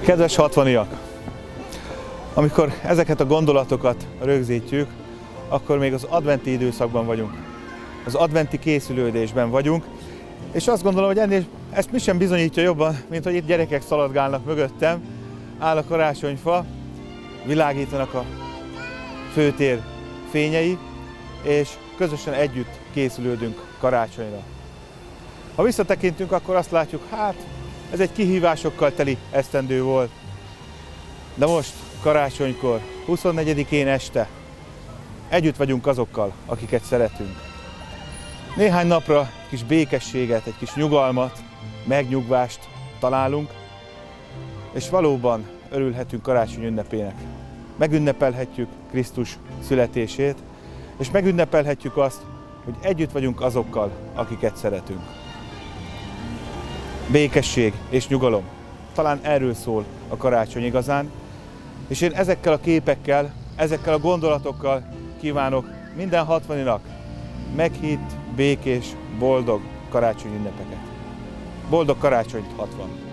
Kedves hatvaniak! Amikor ezeket a gondolatokat rögzítjük, akkor még az adventi időszakban vagyunk. Az adventi készülődésben vagyunk, és azt gondolom, hogy ennél ezt mi sem bizonyítja jobban, mint hogy itt gyerekek szaladgálnak mögöttem, áll a karácsonyfa, világítanak a főtér fényei, és közösen együtt készülődünk karácsonyra. Ha visszatekintünk, akkor azt látjuk, hát ez egy kihívásokkal teli esztendő volt. De most, karácsonykor, 24-én este, együtt vagyunk azokkal, akiket szeretünk. Néhány napra kis békességet, egy kis nyugalmat, megnyugvást találunk, és valóban örülhetünk karácsony ünnepének. Megünnepelhetjük Krisztus születését, és megünnepelhetjük azt, hogy együtt vagyunk azokkal, akiket szeretünk. Békesség és nyugalom. Talán erről szól a karácsony igazán, és én ezekkel a képekkel, ezekkel a gondolatokkal kívánok minden hatvaninak meghitt, békés, boldog karácsony ünnepeket. Boldog karácsonyt, 60!